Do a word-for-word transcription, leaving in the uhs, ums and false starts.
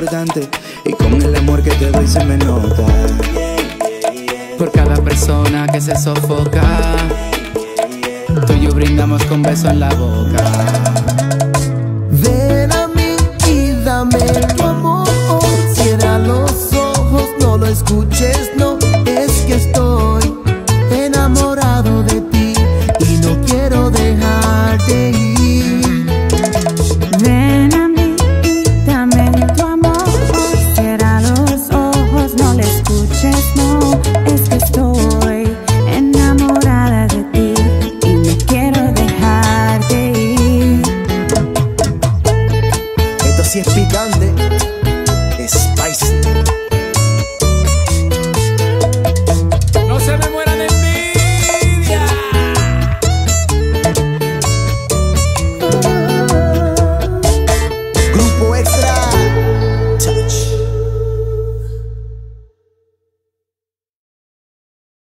palpitante y con el amor que te doy se me nota. Por cada persona que se sofoca, tú y yo brindamos con beso en la boca. Ven a mí y dame tu amor. Cierra los ojos, no lo escuches, no. Es que estoy enamorado de ti y no quiero dejarte ir. Ven a mí y dame tu amor. Cierra los ojos, no lo escuches, no. Es que estoy enamorada de ti y no quiero dejarte ir. Esto sí es picante.